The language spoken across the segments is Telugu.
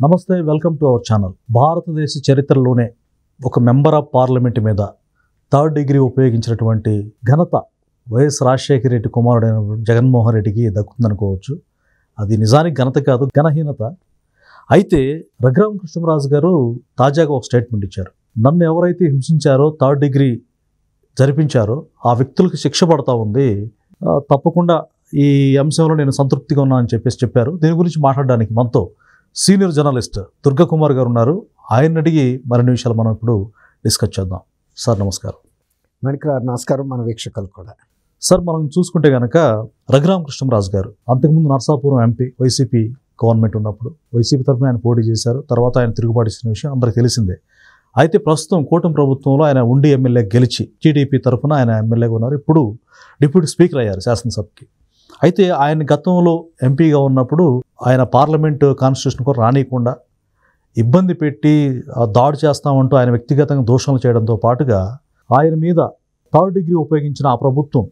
నమస్తే, వెల్కమ్ టు అవర్ ఛానల్. భారతదేశ చరిత్రలోనే ఒక మెంబర్ ఆఫ్ పార్లమెంట్ మీద థర్డ్ డిగ్రీ ఉపయోగించినటువంటి ఘనత వైఎస్ రాజశేఖర రెడ్డి కుమారుడైన జగన్మోహన్ రెడ్డికి దక్కుతుందనుకోవచ్చు. అది నిజానికి ఘనత కాదు, ఘనహీనత. అయితే రఘురామ కృష్ణరాజు గారు తాజాగా ఒక స్టేట్మెంట్ ఇచ్చారు. నన్ను ఎవరైతే హింసించారో, థర్డ్ డిగ్రీ జరిపించారో ఆ వ్యక్తులకు శిక్ష పడతా ఉంది, తప్పకుండా ఈ అంశంలో నేను సంతృప్తిగా ఉన్నానని చెప్పారు. దీని గురించి మాట్లాడడానికి మనతో సీనియర్ జర్నలిస్ట్ దుర్గా కుమార్ గారు ఉన్నారు. ఆయన అడిగి మరిన్ని విషయాలు మనం ఇప్పుడు డిస్కస్ చేద్దాం. సార్ నమస్కారం. నమస్కారం. మన వీక్షకులు కూడా. సార్, మనం చూసుకుంటే కనుక రఘురామ కృష్ణరాజు గారు అంతకుముందు నరసాపురం ఎంపీ వైసీపీ గవర్నమెంట్ ఉన్నప్పుడు వైసీపీ తరఫున ఆయన పోటీ చేశారు. తర్వాత ఆయన తిరుగుబాటు ఇచ్చిన విషయం అందరికీ తెలిసిందే. అయితే ప్రస్తుతం కూటమి ప్రభుత్వంలో ఆయన ఉండి ఎమ్మెల్యే గెలిచి టీడీపీ తరఫున ఆయన ఎమ్మెల్యేగా ఉన్నారు. ఇప్పుడు డిప్యూటీ స్పీకర్ అయ్యారు శాసనసభకి. అయితే ఆయన గతంలో ఎంపీగా ఉన్నప్పుడు ఆయన పార్లమెంటు కాన్స్టిట్యూషన్ కూడా రానియకుండా ఇబ్బంది పెట్టి దాడి చేస్తామంటూ ఆయన వ్యక్తిగతంగా దూషణలు చేయడంతో పాటుగా ఆయన మీద థర్డ్ డిగ్రీ ఉపయోగించిన ఆ ప్రభుత్వం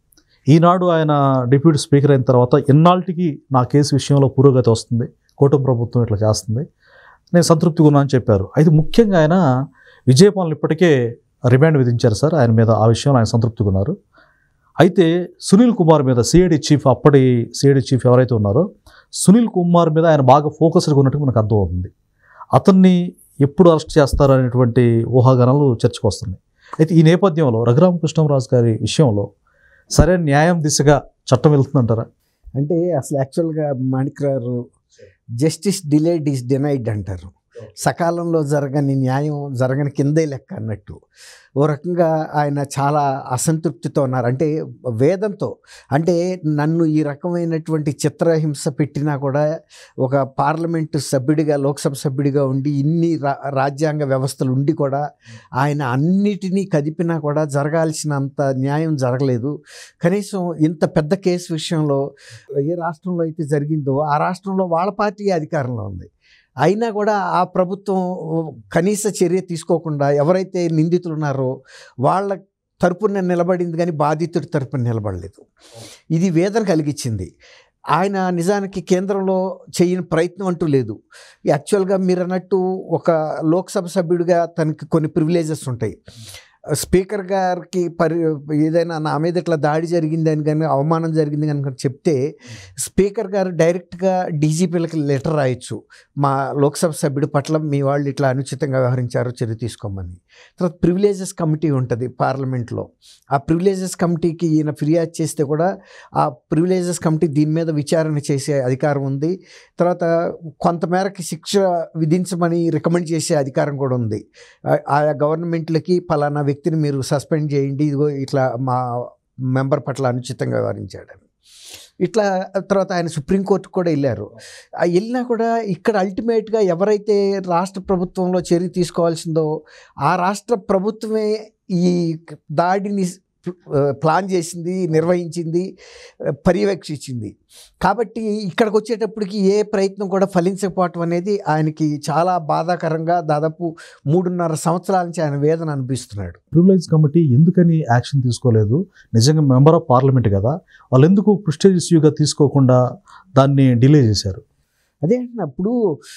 ఈనాడు ఆయన డిప్యూటీ స్పీకర్ అయిన తర్వాత ఇన్నాళ్ళకి నా కేసు విషయంలో పురోగతి వస్తుంది, కూటమి ప్రభుత్వం ఇట్లా చేస్తుంది, నేను సంతృప్తిగా ఉన్నానని చెప్పారు. అయితే ముఖ్యంగా ఆయన విజయపాలన ఇప్పటికే రిమాండ్ విధించారు సార్. ఆయన మీద ఆ విషయంలో ఆయన సంతృప్తిగా ఉన్నారు. అయితే సునీల్ కుమార్ మీద సిఐడి చీఫ్, అప్పటి సిఐడి చీఫ్ ఎవరైతే ఉన్నారో సునీల్ కుమార్ మీద ఆయన బాగా ఫోకస్డ్గా ఉన్నట్టు మనకు అర్థమవుతుంది. అతన్ని ఎప్పుడు అరెస్ట్ చేస్తారు అనేటువంటి ఊహాగానాలు చర్చకు వస్తున్నాయి. అయితే ఈ నేపథ్యంలో రఘురామ కృష్ణరాజు గారి విషయంలో సరైన న్యాయం దిశగా చట్టం వెళ్తుందంటారా? అంటే అసలు యాక్చువల్గా మాణిక్రారు జస్టిస్ డిలేడ్ ఈజ్ డినైడ్ అంటారు. సకాలంలో జరగని న్యాయం జరగని కిందే లెక్క అన్నట్టు. ఓ రకంగా ఆయన చాలా అసంతృప్తితో ఉన్నారు. అంటే వేదంతో, అంటే నన్ను ఈ రకమైనటువంటి చిత్రహింస పెట్టినా కూడా ఒక పార్లమెంటు సభ్యుడిగా, లోక్సభ సభ్యుడిగా ఉండి ఇన్ని రాజ్యాంగ వ్యవస్థలు ఉండి కూడా ఆయన అన్నిటినీ కదిపినా కూడా జరగాల్సినంత న్యాయం జరగలేదు. కనీసం ఇంత పెద్ద కేసు విషయంలో ఏ రాష్ట్రంలో అయితే జరిగిందో ఆ రాష్ట్రంలో వాళ్ళ పార్టీ అధికారంలో ఉంది. అయినా కూడా ఆ ప్రభుత్వం కనీస చర్య తీసుకోకుండా ఎవరైతే నిందితులు ఉన్నారో వాళ్ళ తరపున నిలబడింది, కానీ బాధితుడి తరపున నిలబడలేదు. ఇది వేదన కలిగించింది. ఆయన నిజానికి కేంద్రంలో చేయని ప్రయత్నం అంటూ లేదు. యాక్చువల్గా మీరు అన్నట్టు ఒక లోక్సభ సభ్యుడిగా తనకి కొన్ని ప్రివిలేజెస్ ఉంటాయి. స్పీకర్ గారికి ఏదైనా నా మీద ఇట్లా దాడి జరిగిందని కానీ అవమానం జరిగింది కనుక చెప్తే స్పీకర్ గారు డైరెక్ట్గా డీజీపీలకి లెటర్ రాయొచ్చు, మా లోక్సభ సభ్యుడి పట్ల మీ వాళ్ళు ఇట్లా అనుచితంగా వ్యవహరించారో చర్య తీసుకోమని. తర్వాత ప్రివిలేజెస్ కమిటీ ఉంటుంది పార్లమెంట్లో. ఆ ప్రివిలేజెస్ కమిటీకి ఈయన ఫిర్యాదు చేస్తే కూడా ఆ ప్రివిలేజెస్ కమిటీ దీని మీద విచారణ చేసే అధికారం ఉంది. తర్వాత కొంతమేరకి శిక్ష విధించమని రికమెండ్ చేసే అధికారం కూడా ఉంది. ఆయా గవర్నమెంట్లకి పలానా వ్యక్తిని మీరు సస్పెండ్ చేయండి, ఇదిగో ఇట్లా మా మెంబర్ పట్ల అనుచితంగా వ్యవహరించాడని. ఇట్లా తర్వాత ఆయన సుప్రీంకోర్టుకు కూడా వెళ్ళారు. వెళ్ళినా కూడా ఇక్కడ అల్టిమేట్గా ఎవరైతే రాష్ట్ర ప్రభుత్వంలో చర్య తీసుకోవాల్సిందో ఆ రాష్ట్ర ప్రభుత్వమే ఈ దాడిని ప్లాన్ చేసింది, నిర్వహించింది, పర్యవేక్షించింది. కాబట్టి ఇక్కడికి వచ్చేటప్పటికి ఏ ప్రయత్నం కూడా ఫలించకపోవటం అనేది ఆయనకి చాలా బాధాకరంగా దాదాపు 3.5 సంవత్సరాల నుంచి ఆయన వేదన అనిపిస్తున్నాడు. ప్రివిలేజ్ కమిటీ ఎందుకని యాక్షన్ తీసుకోలేదు? నిజంగా మెంబర్ ఆఫ్ పార్లమెంట్ కదా, వాళ్ళు ఎందుకు ప్రెస్టీజ్ ఇష్యూగా తీసుకోకుండా దాన్ని డిలే చేశారు? అదే అప్పుడు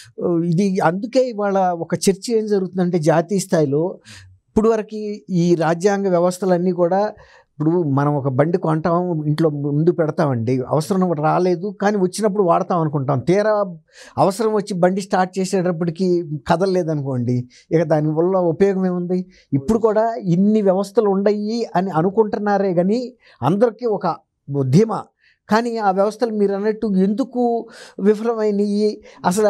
ఇది అందుకే ఇవాళ ఒక చర్చ ఏం జరుగుతుందంటే జాతీయ స్థాయిలో ఇప్పుడు వరకు ఈ రాజ్యాంగ వ్యవస్థలన్నీ కూడా, ఇప్పుడు మనం ఒక బండి కొంటాం, ఇంట్లో ముందు పెడతామండి, అవసరం రాలేదు కానీ వచ్చినప్పుడు వాడతాం అనుకుంటాం. తీరా అవసరం వచ్చి బండి స్టార్ట్ చేసేటప్పటికి కదలలేదనుకోండి, ఇక దానివల్ల ఉపయోగం ఏముంది? ఇప్పుడు కూడా ఇన్ని వ్యవస్థలు ఉండయి అని అనుకుంటున్నారే కానీ అందరికీ ఒక ధీమా. కానీ ఆ వ్యవస్థలు మీరు అన్నట్టు ఎందుకు విఫలమైనవి, అసలు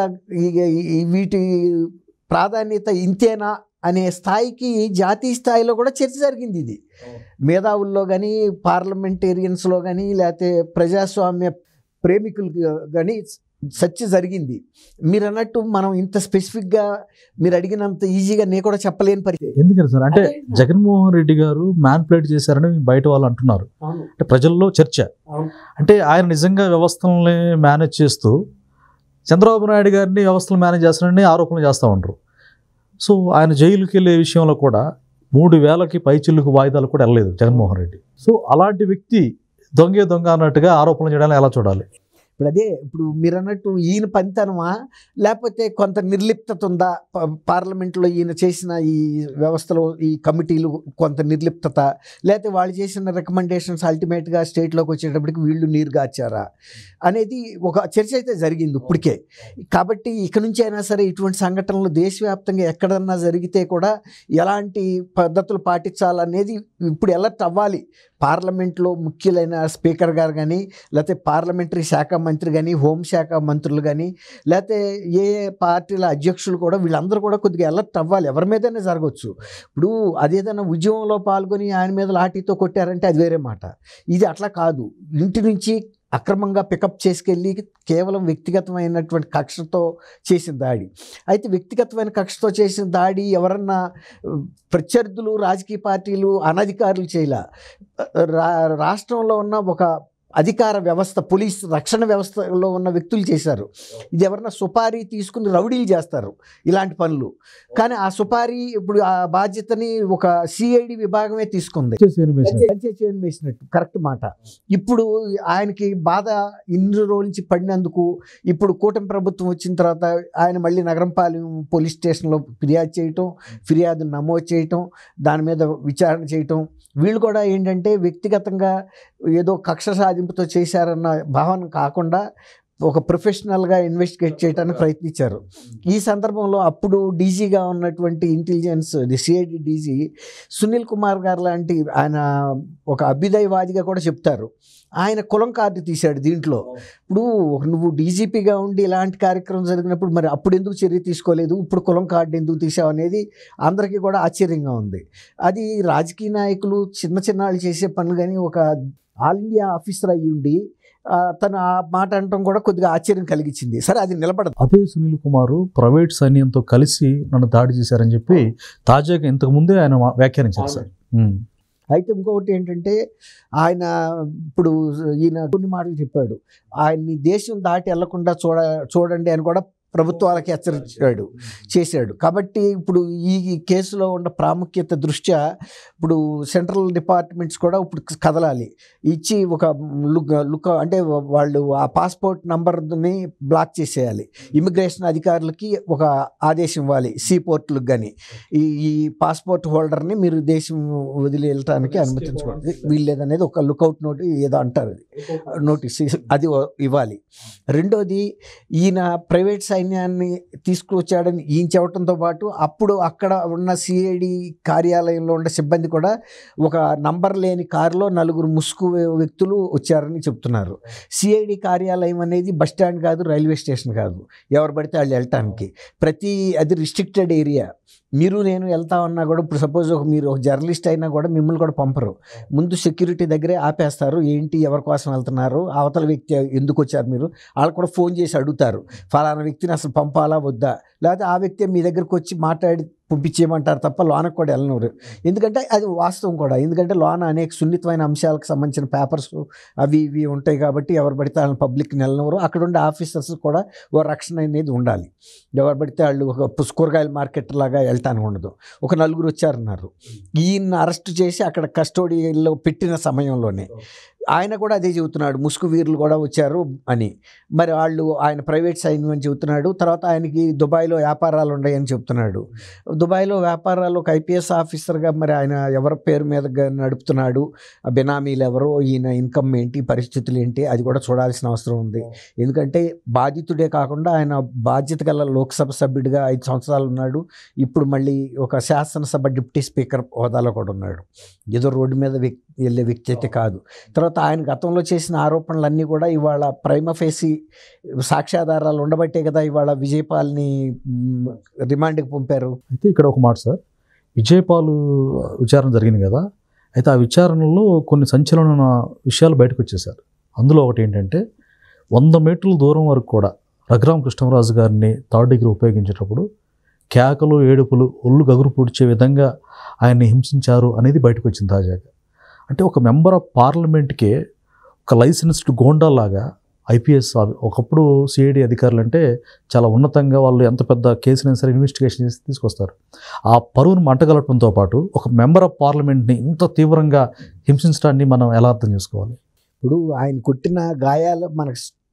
వీటి ప్రాధాన్యత ఇంతేనా అనే స్థాయికి జాతీయ స్థాయిలో కూడా చర్చ జరిగింది. ఇది మేధావుల్లో కానీ, పార్లమెంటేరియన్స్లో కానీ, లేకపోతే ప్రజాస్వామ్య ప్రేమికులు కానీ చర్చ జరిగింది. మీరు అన్నట్టు మనం ఇంత స్పెసిఫిక్గా మీరు అడిగినంత ఈజీగా నేను కూడా చెప్పలేని పరిస్థితి. ఎందుకని సార్ అంటే జగన్మోహన్ రెడ్డి గారు మ్యానిపులేట్ చేశారని బయట వాళ్ళు అంటున్నారు. అంటే ప్రజల్లో చర్చ. అంటే ఆయన నిజంగా వ్యవస్థలని మేనేజ్ చేస్తూ చంద్రబాబు నాయుడు గారిని వ్యవస్థలు మేనేజ్ చేస్తారని ఆరోపణలు చేస్తూ ఉంటారు. సో ఆయన జైలుకి వెళ్ళే విషయంలో కూడా 3,000కి పైచిల్లుకు వాయిదాలు కూడా వెళ్ళలేదు జగన్మోహన్ రెడ్డి. సో అలాంటి వ్యక్తి దొంగ అన్నట్టుగా ఆరోపణలు చేయడానికి ఎలా చూడాలి? ఇప్పుడు అదే ఇప్పుడు మీరు అన్నట్టు ఈయన పనితనమా లేకపోతే కొంత నిర్లిప్తత ఉందా, పార్లమెంట్లో ఈయన చేసిన ఈ వ్యవస్థలో ఈ కమిటీలు కొంత నిర్లిప్తత, లేకపోతే వాళ్ళు చేసిన రికమెండేషన్స్ అల్టిమేట్గా స్టేట్లోకి వచ్చేటప్పటికి వీళ్ళు నీరు గార్చారా అనేది ఒక చర్చ అయితే జరిగింది ఇప్పటికే. కాబట్టి ఇక నుంచి అయినా సరే ఇటువంటి సంఘటనలు దేశవ్యాప్తంగా ఎక్కడన్నా జరిగితే కూడా ఎలాంటి పద్ధతులు పాటించాలనేది ఇప్పుడు అలర్ట్ అవ్వాలి. పార్లమెంట్లో ముఖ్యులైన స్పీకర్ గారు కానీ, లేకపోతే పార్లమెంటరీ శాఖ మంత్రి కానీ, హోంశాఖ మంత్రులు కానీ, లేకపోతే ఏ పార్టీల అధ్యక్షులు కూడా వీళ్ళందరూ కూడా కొద్దిగా అలర్ట్ అవ్వాలి. ఎవరి మీదైనా జరగవచ్చు. ఇప్పుడు అదేదైనా ఉద్యమంలో పాల్గొని ఆయన మీద లాఠీతో కొట్టారంటే అది వేరే మాట. ఇది అట్లా కాదు. ఇంటి నుంచి అక్రమంగా పికప్ చేసుకెళ్ళి కేవలం వ్యక్తిగతమైనటువంటి కక్షతో చేసిన దాడి. అయితే వ్యక్తిగతమైన కక్షతో చేసిన దాడి ఎవరన్నా ప్రత్యర్థులు, రాజకీయ పార్టీలు, అనధికారులు చేయలే. రాష్ట్రంలో ఉన్న ఒక అధికార వ్యవస్థ, పోలీస్ రక్షణ వ్యవస్థలో ఉన్న వ్యక్తులు చేశారు. ఇది ఎవరన్నా సుపారీ తీసుకుని రౌడీలు చేస్తారు ఇలాంటి పనులు. కానీ ఆ సుపారీ ఇప్పుడు ఆ బాధ్యతని ఒక సిఐడి విభాగమే తీసుకుంది. వేసినట్టు కరెక్ట్ మాట. ఇప్పుడు ఆయనకి బాధ ఇన్ని రోజుల నుంచి పడినందుకు ఇప్పుడు కూటమి ప్రభుత్వం వచ్చిన తర్వాత ఆయన మళ్ళీ నగరంపాలెం పోలీస్ స్టేషన్లో ఫిర్యాదు చేయటం, ఫిర్యాదును నమోదు చేయటం, దాని మీద విచారణ చేయటం. వీళ్ళు కూడా ఏంటంటే వ్యక్తిగతంగా ఏదో కక్ష సాధింపుతో చేశారన్న భావన కాకుండా ఒక ప్రొఫెషనల్గా ఇన్వెస్టిగేట్ చేయడానికి ప్రయత్నించారు. ఈ సందర్భంలో అప్పుడు డీజీగా ఉన్నటువంటి intelligence CID DG Sunil Kumar గారు లాంటి ఆయన ఒక అభ్యుదయవాదిగా కూడా చెప్తారు. ఆయన కులం కార్డు తీశాడు దీంట్లో. ఇప్పుడు నువ్వు డీజీపీగా ఉండి ఇలాంటి కార్యక్రమం జరిగినప్పుడు మరి అప్పుడు ఎందుకు చర్య తీసుకోలేదు, ఇప్పుడు కులం కార్డు ఎందుకు తీసావు అనేది అందరికీ కూడా ఆశ్చర్యంగా ఉంది. అది రాజకీయ నాయకులు చిన్న చిన్న వాళ్ళు చేసే పనులు, కానీ ఒక ఆల్ ఇండియా ఆఫీసర్ అయ్యి ఉండి తను ఆ మాట అనటం కూడా కొద్దిగా ఆశ్చర్యం కలిగించింది. సరే అది నిలబడదు. అదే సునీల్ కుమార్ ప్రైవేట్ సైన్యంతో కలిసి నన్ను దాడి చేశారని చెప్పి తాజాగా ఇంతకుముందే ఆయన వ్యాఖ్యానించారు సార్. అయితే ఇంకొకటి ఏంటంటే ఆయన ఇప్పుడు ఈయన కొన్ని మాటలు చెప్పాడు. ఆయన్ని దేశం దాటి వెళ్లకుండా చూడండి అని కూడా ప్రభుత్వాలకి హెచ్చరించాడు చేశాడు. కాబట్టి ఇప్పుడు ఈ కేసులో ఉన్న ప్రాముఖ్యత దృష్ట్యా ఇప్పుడు సెంట్రల్ డిపార్ట్మెంట్స్ కూడా ఇప్పుడు కదలాలి. ఇచ్చి ఒక లుక్ అంటే వాళ్ళు ఆ పాస్పోర్ట్ నంబర్ని బ్లాక్ చేసేయాలి. ఇమిగ్రేషన్ అధికారులకి ఒక ఆదేశం ఇవ్వాలి, సీపోర్ట్లకు కానీ ఈ పాస్పోర్ట్ హోల్డర్ని మీరు దేశం వదిలి వెళ్ళటానికి అనుమతించకూడదు వీల్లేదనేది ఒక లుకౌట్ నోట్ ఏదో అంటారు, నోటీస్ అది ఇవ్వాలి. రెండోది ఈయన ప్రైవేట్ సైన్యాన్ని తీసుకువచ్చాడని ఈయన చెప్పడంతో పాటు అప్పుడు అక్కడ ఉన్న సిఐడి కార్యాలయంలో ఉన్న సిబ్బంది కూడా ఒక నంబర్ లేని కారులో 4 ముసుగు వ్యక్తులు వచ్చారని చెప్తున్నారు. సిఐడి కార్యాలయం అనేది బస్ స్టాండ్ కాదు, రైల్వే స్టేషన్ కాదు, ఎవరు పడితే వాళ్ళు వెళ్ళటానికి. అది రిస్ట్రిక్టెడ్ ఏరియా. మీరు నేను వెళ్తా ఉన్నా కూడా ఇప్పుడు సపోజ్ మీరు ఒక జర్నలిస్ట్ అయినా కూడా మిమ్మల్ని కూడా పంపరు. ముందు సెక్యూరిటీ దగ్గరే ఆపేస్తారు. ఏంటి, ఎవరి కోసం వెళ్తున్నారు, అవతల వ్యక్తి ఎందుకు వచ్చారు, మీరు వాళ్ళు కూడా ఫోన్ చేసి అడుగుతారు ఫలానా వ్యక్తిని అసలు పంపాలా వద్దా, లేకపోతే ఆ వ్యక్తి మీ దగ్గరకు వచ్చి మాట్లాడి పంపించేయమంటారు తప్ప లోనకు కూడా వెళ్ళనరు. ఎందుకంటే అది వాస్తవం కూడా. ఎందుకంటే లోన అనేక సున్నితమైన అంశాలకు సంబంధించిన పేపర్స్ అవి ఇవి ఉంటాయి కాబట్టి ఎవరు పడితే వాళ్ళని పబ్లిక్ని వెళ్ళనవరు. అక్కడ ఉండే ఆఫీసర్స్ కూడా ఓ రక్షణ అనేది ఉండాలి. ఎవరు పడితే వాళ్ళు ఒక కూరగాయల మార్కెట్ లాగా వెళ్ళటానికి ఉండదు. ఒక 4 వచ్చారన్నారు. ఈయన్ని అరెస్ట్ చేసి అక్కడ కస్టోడియల్లో పెట్టిన సమయంలోనే ఆయన కూడా అదే చెబుతున్నాడు, ముసుగు వీరులు కూడా వచ్చారు అని. మరి వాళ్ళు ఆయన ప్రైవేట్ సైన్యం అని చెబుతున్నాడు. తర్వాత ఆయనకి దుబాయ్లో వ్యాపారాలు ఉన్నాయని చెప్తున్నాడు. దుబాయ్లో వ్యాపారాలు ఒక ఐపీఎస్ ఆఫీసర్గా మరి ఆయన ఎవరి పేరు మీద నడుపుతున్నాడు, ఆ బెనామీలు ఎవరో, ఈయన ఇన్కమ్ ఏంటి, పరిస్థితులు ఏంటి, అది కూడా చూడాల్సిన అవసరం ఉంది. ఎందుకంటే బాధితుడే కాకుండా ఆయన బాధ్యత గల లోక్సభ సభ్యుడిగా 5 సంవత్సరాలు ఉన్నాడు. ఇప్పుడు మళ్ళీ ఒక శాసనసభ డిప్యూటీ స్పీకర్ హోదాలో కూడా ఉన్నాడు. ఏదో రోడ్డు మీద వెళ్ళే వ్యక్తి అయితే కాదు. తర్వాత ఆయన గతంలో చేసిన ఆరోపణలన్నీ కూడా ఇవాళ ప్రైమా ఫేసి సాక్ష్యాధారాలు ఉండబట్టే కదా ఇవాళ విజయపాల్ని రిమాండ్కి పంపారు. అయితే ఇక్కడ ఒక మాట సార్, విజయపాల్ విచారణ జరిగింది కదా, అయితే ఆ విచారణలో కొన్ని సంచలన విషయాలు బయటకు వచ్చేసారు. అందులో ఒకటి ఏంటంటే 100 మీటర్ల దూరం వరకు కూడా రఘురామ కృష్ణరాజు గారిని థర్డ్ డిగ్రీ ఉపయోగించేటప్పుడు కేకలు, ఏడుపులు, ఒళ్ళు గగురు పూడ్చే విధంగా ఆయన్ని హింసించారు అనేది బయటకు వచ్చింది తాజాగా. అంటే ఒక మెంబర్ ఆఫ్ పార్లమెంట్కే ఒక లైసెన్స్డ్ గోండాలాగా ఐపీఎస్, ఒకప్పుడు సిఐడి అధికారులు అంటే చాలా ఉన్నతంగా వాళ్ళు ఎంత పెద్ద కేసునైనా సరే ఇన్వెస్టిగేషన్ చేసి తీసుకొస్తారు. ఆ పరువును మంటగలపడంతో పాటు ఒక మెంబర్ ఆఫ్ పార్లమెంట్ని ఇంత తీవ్రంగా హింసించడాన్ని మనం ఎలా అర్థం చేసుకోవాలి? ఇప్పుడు ఆయన కొట్టిన గాయాలు మనకు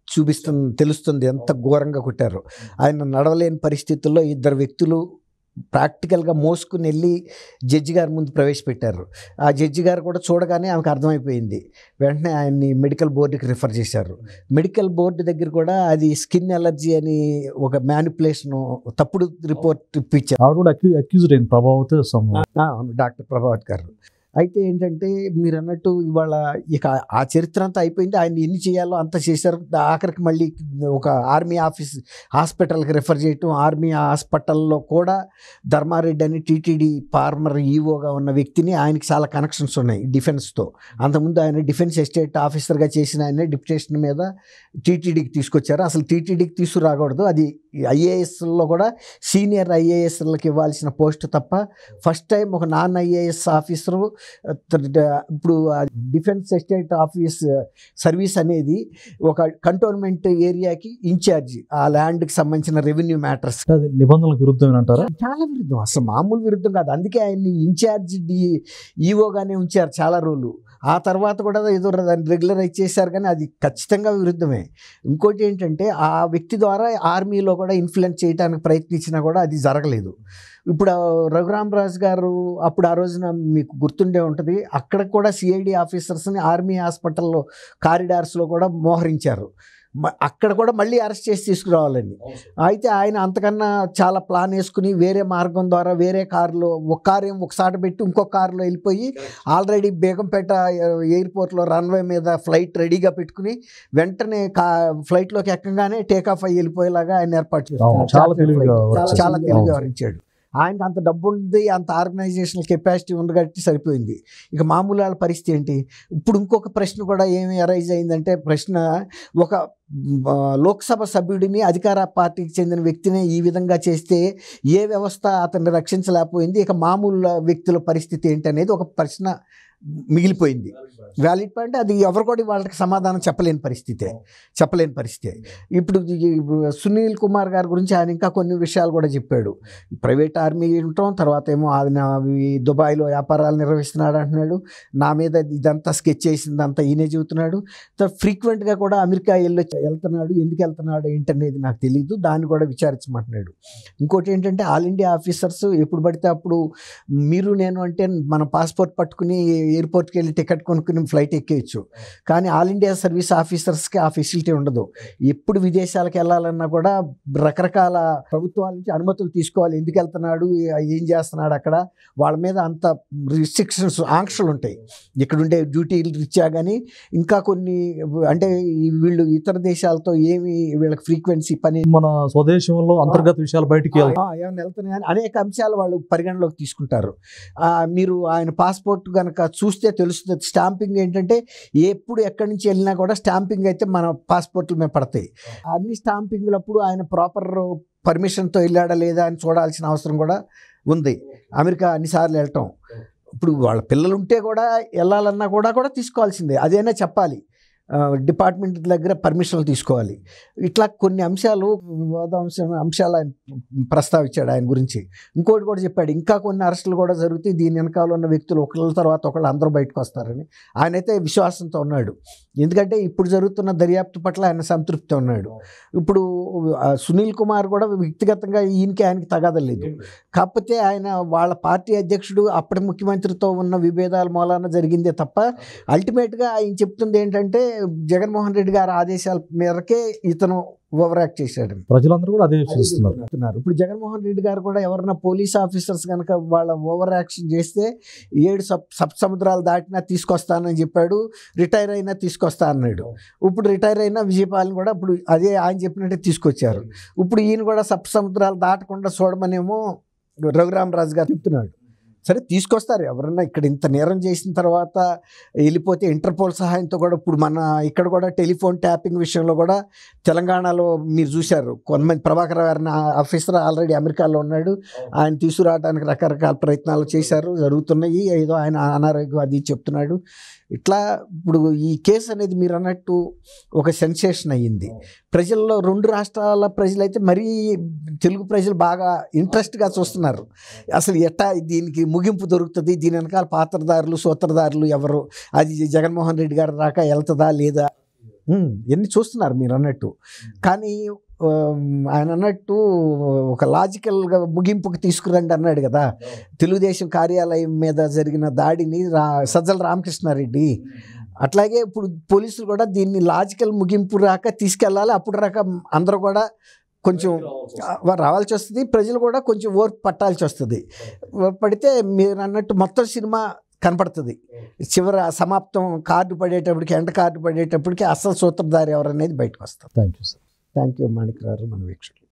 తెలుస్తుంది ఎంత ఘోరంగా కొట్టారు. ఆయన నడవలేని పరిస్థితుల్లో ఇద్దరు వ్యక్తులు ప్రాక్టికల్గా మోసుకుని వెళ్ళి జడ్జి గారి ముందు ప్రవేశపెట్టారు. ఆ జడ్జి గారు కూడా చూడగానే ఆమెకు అర్థమైపోయింది. వెంటనే ఆయన్ని మెడికల్ బోర్డుకి రిఫర్ చేశారు. మెడికల్ బోర్డు దగ్గర కూడా అది స్కిన్ ఎలర్జీ అని ఒక మ్యానిపులేషన్ తప్పుడు రిపోర్ట్ ఇప్పించారు. ఆవిడ కూడా అక్యూజ్డ్ అయిన ప్రభావత్ అవును, డాక్టర్ ప్రభావత్ గారు. అయితే ఏంటంటే మీరు అన్నట్టు ఇవాళ ఇక ఆ చరిత్ర అంతా అయిపోయింది. ఆయన ఎన్ని చేయాలో అంత చేశారు. ఆఖరికి మళ్ళీ ఒక ఆర్మీ హాస్పిటల్కి రిఫర్ చేయటం, ఆర్మీ హాస్పిటల్లో కూడా ధర్మారెడ్డి అని టీటీడీ ఫార్మర్ ఈఓగా ఉన్న వ్యక్తిని ఆయనకి చాలా కనెక్షన్స్ ఉన్నాయి డిఫెన్స్తో. అంతకుముందు ఆయన డిఫెన్స్ ఎస్టేట్ ఆఫీసర్గా చేసిన ఆయన డిప్యుటేషన్ మీద టీటీడీకి తీసుకొచ్చారు. అసలు టీటీడీకి తీసుకురాకూడదు, అది ఐఏఎస్లో కూడా సీనియర్ ఐఏఎస్లకి ఇవ్వాల్సిన పోస్ట్ తప్ప ఫస్ట్ టైం ఒక నాన్ ఐఏఎస్ ఆఫీసరు ఇప్పుడు డిఫెన్స్ ఎస్టేట్ ఆఫీస్ సర్వీస్ అనేది ఒక కంటోన్మెంట్ ఏరియాకి ఇన్ఛార్జి, ఆ ల్యాండ్కి సంబంధించిన రెవెన్యూ మ్యాటర్స్. నిబంధనలకు విరుద్ధం అంటారా? చాలా విరుద్ధం, అసలు మామూలు విరుద్ధం కాదు. అందుకే ఆయన్ని ఇన్ఛార్జ్ ఈఓగానే ఉంచారు చాలా రోజులు. ఆ తర్వాత కూడా ఏదో దాన్ని రెగ్యులరైజ్ చేశారు, కానీ అది ఖచ్చితంగా విరుద్ధమే. ఇంకోటి ఏంటంటే ఆ వ్యక్తి ద్వారా ఆర్మీలో కూడా ఇన్ఫ్లుయెన్స్ చేయడానికి ప్రయత్నించినా కూడా అది జరగలేదు. ఇప్పుడు రఘురామరాజు గారు అప్పుడు ఆ రోజున మీకు గుర్తుండే ఉంటుంది, అక్కడ కూడా సిఐడి ఆఫీసర్స్ని ఆర్మీ హాస్పిటల్లో కారిడార్స్లో కూడా మోహరించారు. అక్కడ కూడా మళ్ళీ అరెస్ట్ చేసి తీసుకురావాలని. అయితే ఆయన అంతకన్నా చాలా ప్లాన్ వేసుకుని వేరే మార్గం ద్వారా వేరే కారులో ఒక కారు ఒకసారి పెట్టి ఇంకొక కారులో వెళ్ళిపోయి ఆల్రెడీ బేగంపేట ఎయిర్పోర్ట్లో రన్వే మీద ఫ్లైట్ రెడీగా పెట్టుకుని వెంటనే ఫ్లైట్లోకి ఎక్కగానే టేకాఫ్ అయ్యి వెళ్ళిపోయేలాగా ఆయన ఏర్పాటు చేశారు. చాలా తెలివిగా వ్యవహరించాడు. ఆయనకు అంత డబ్బు ఉంది, అంత ఆర్గనైజేషనల్ కెపాసిటీ ఉంది కాబట్టి సరిపోయింది. ఇక మామూలు వాళ్ళ పరిస్థితి ఏంటి? ఇప్పుడు ఇంకొక ప్రశ్న కూడా ఏమి అరైజ్ అయిందంటే, ప్రశ్న ఒక లోక్సభ సభ్యుడిని అధికార పార్టీకి చెందిన వ్యక్తిని ఈ విధంగా చేస్తే ఏ వ్యవస్థ అతన్ని రక్షించలేకపోయింది, ఇక మామూలు వ్యక్తుల పరిస్థితి ఏంటి అనేది ఒక ప్రశ్న మిగిలిపోయింది. Valid point. అది ఎవరు కూడా వాళ్ళకి సమాధానం చెప్పలేని పరిస్థితే. ఇప్పుడు సునీల్ కుమార్ గారి గురించి ఆయన ఇంకా కొన్ని విషయాలు కూడా చెప్పాడు. ప్రైవేట్ ఆర్మీ ఉండటం, తర్వాత ఏమో ఆయన దుబాయ్లో వ్యాపారాలు నిర్వహిస్తున్నాడు అంటున్నాడు. నా మీద ఇదంతా స్కెచ్ చేసిందంతా ఈయనే చెబుతున్నాడు. ఫ్రీక్వెంట్గా కూడా అమెరికా వెళ్తున్నాడు. ఎందుకు వెళ్తున్నాడు ఏంటనేది నాకు తెలియదు, దాన్ని కూడా విచారించమంటున్నాడు. ఇంకోటి ఏంటంటే ఆల్ ఇండియా ఆఫీసర్స్ ఎప్పుడు పడితే అప్పుడు మీరు నేను అంటే మన పాస్పోర్ట్ పట్టుకుని ఎయిర్పోర్ట్కి వెళ్ళి టికెట్ కొనుక్కుని ఫ్లైట్ ఎక్కేయచ్చు, కానీ ఆల్ ఇండియా సర్వీస్ ఆఫీసర్స్కి ఆ ఫెసిలిటీ ఉండదు. ఎప్పుడు విదేశాలకు వెళ్ళాలన్నా కూడా రకరకాల ప్రభుత్వాల నుంచి అనుమతులు తీసుకోవాలి. ఎందుకు వెళ్తున్నాడు, ఏం చేస్తున్నాడు, అక్కడ వాళ్ళ మీద అంత రిస్ట్రిక్షన్స్, ఆంక్షలు ఉంటాయి. ఇక్కడ ఉండే డ్యూటీలు రీత్యా కానీ ఇంకా కొన్ని అంటే వీళ్ళు ఇతర దేశాలతో ఏమి వీళ్ళకి ఫ్రీక్వెన్సీ పని, మన స్వదేశంలో అంతర్గత విషయాలు బయటికి ఏమైనా వెళ్తున్నాయని అనేక అంశాలు వాళ్ళు పరిగణలోకి తీసుకుంటారు. మీరు ఆయన పాస్పోర్ట్ కనుక చూస్తే తెలుస్తుంది. స్టాంపింగ్ ఏంటంటే ఎప్పుడు ఎక్కడి నుంచి వెళ్ళినా కూడా స్టాంపింగ్ అయితే మన పాస్పోర్ట్ల మీద పడతాయి. అన్ని స్టాంపింగ్లప్పుడు ఆయన ప్రాపర్ పర్మిషన్తో వెళ్ళాడా లేదా అని చూడాల్సిన అవసరం కూడా ఉంది. అమెరికా అన్నిసార్లు వెళ్ళటం, ఇప్పుడు వాళ్ళ పిల్లలు ఉంటే కూడా వెళ్ళాలన్నా కూడా తీసుకోవాల్సిందే, అదేనా చెప్పాలి. డిపార్ట్మెంట్ దగ్గర పర్మిషన్లు తీసుకోవాలి. ఇట్లా కొన్ని అంశాలు అంశాలు ఆయన ప్రస్తావించాడు ఆయన గురించి. ఇంకోటి కూడా చెప్పాడు, ఇంకా కొన్ని అరెస్టులు కూడా జరుగుతాయి, దీని వెనకాల ఉన్న వ్యక్తులు ఒకళ్ళ తర్వాత ఒకళ్ళు అందరూ బయటకు వస్తారని ఆయనైతే విశ్వాసంతో ఉన్నాడు. ఎందుకంటే ఇప్పుడు జరుగుతున్న దర్యాప్తు పట్ల ఆయన సంతృప్తి ఉన్నాడు. ఇప్పుడు సునీల్ కుమార్ కూడా వ్యక్తిగతంగా ఆయనకి తగాదలేదు. కాకపోతే ఆయన వాళ్ళ పార్టీ అధ్యక్షుడు అప్పటి ముఖ్యమంత్రితో ఉన్న విభేదాల మూలాన జరిగిందే తప్ప అల్టిమేట్గా ఆయన చెప్తుంది ఏంటంటే జగన్మోహన్ రెడ్డి గారి ఆదేశాల మేరకే ఇతను ఓవర్ యాక్ట్ చేశాడు. ప్రజలందరూ కూడా అదే చూస్తున్నారు. ఇప్పుడు జగన్మోహన్ రెడ్డి గారు కూడా ఎవరైనా పోలీస్ ఆఫీసర్స్ కనుక వాళ్ళ ఓవర్ యాక్షన్ చేస్తే 7 సముద్రాలు దాటినా తీసుకొస్తానని చెప్పాడు, రిటైర్ అయినా తీసుకొస్తా అన్నాడు. ఇప్పుడు రిటైర్ అయినా విజయపాలన కూడా ఇప్పుడు అదే ఆయన చెప్పినట్టే తీసుకొచ్చారు. ఇప్పుడు ఈయన కూడా సముద్రాలు దాటకుండా చూడమనేమో రఘురామరాజు గారు చెప్తున్నాడు. సరే తీసుకొస్తారు ఎవరన్నా, ఇక్కడ ఇంత నేరం చేసిన తర్వాత వెళ్ళిపోతే ఇంటర్పోల్ సహాయంతో కూడా ఇప్పుడు మన ఇక్కడ కూడా టెలిఫోన్ ట్యాపింగ్ విషయంలో కూడా తెలంగాణలో మీరు చూశారు, కొంతమంది ప్రభాకర్ గారిని ఆఫీసర్ ఆల్రెడీ అమెరికాలో ఉన్నాడు, ఆయన తీసుకురావడానికి రకరకాల ప్రయత్నాలు చేశారు, జరుగుతున్నాయి. ఏదో ఆయన అనారోగ్యం అది చెప్తున్నాడు. ఇట్లా ఇప్పుడు ఈ కేసు అనేది మీరు అన్నట్టు ఒక సెన్సేషన్ అయ్యింది ప్రజల్లో. 2 రాష్ట్రాల ప్రజలైతే మరీ తెలుగు ప్రజలు బాగా ఇంట్రెస్ట్గా చూస్తున్నారు. అసలు ఎట్టా దీనికి ముగింపు దొరుకుతుంది, దీని వెనకాల పాత్రదారులు సూత్రధారులు ఎవరు, అది జగన్మోహన్ రెడ్డి గారి దాకా వెళ్తుందా లేదా. ఎన్ని చూస్తున్నారు మీరు అన్నట్టు. కానీ ఆయన అన్నట్టు ఒక లాజికల్గా ముగింపుకి తీసుకురండి అన్నాడు కదా. తెలుగుదేశం కార్యాలయం మీద జరిగిన దాడిని సజ్జల రామకృష్ణారెడ్డి, అట్లాగే ఇప్పుడు పోలీసులు కూడా దీన్ని లాజికల్ ముగింపు రాక తీసుకెళ్ళాలి. అప్పుడు రాక అందరూ కూడా కొంచెం రావాల్సి వస్తుంది, ప్రజలు కూడా కొంచెం ఓర్పు పట్టాల్సి వస్తుంది. పడితే మీరు అన్నట్టు మొత్తం సినిమా కనపడుతుంది. చివరి సమాప్తం కార్డు పడేటప్పటికి, ఎండ కార్డు పడేటప్పటికి అసలు సూత్రధారి ఎవరనేది బయటకు వస్తుంది. Thank you sir. Thank you Manik గారు, మన వీక్షకులు.